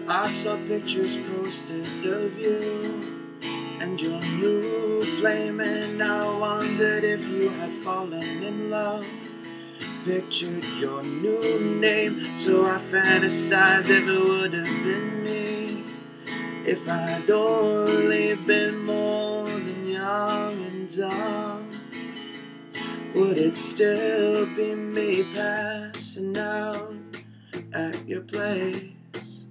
I saw pictures posted of you and your new flame, and I wondered if you had fallen in love. Pictured your new name, so I fantasized if it would have been me. If I'd only been more than young and dumb, would it still be me passing out at your place?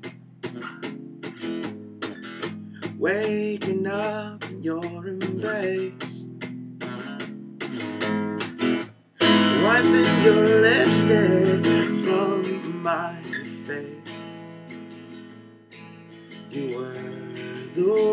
Waking up in your embrace, wiping your lipstick from my face. You were the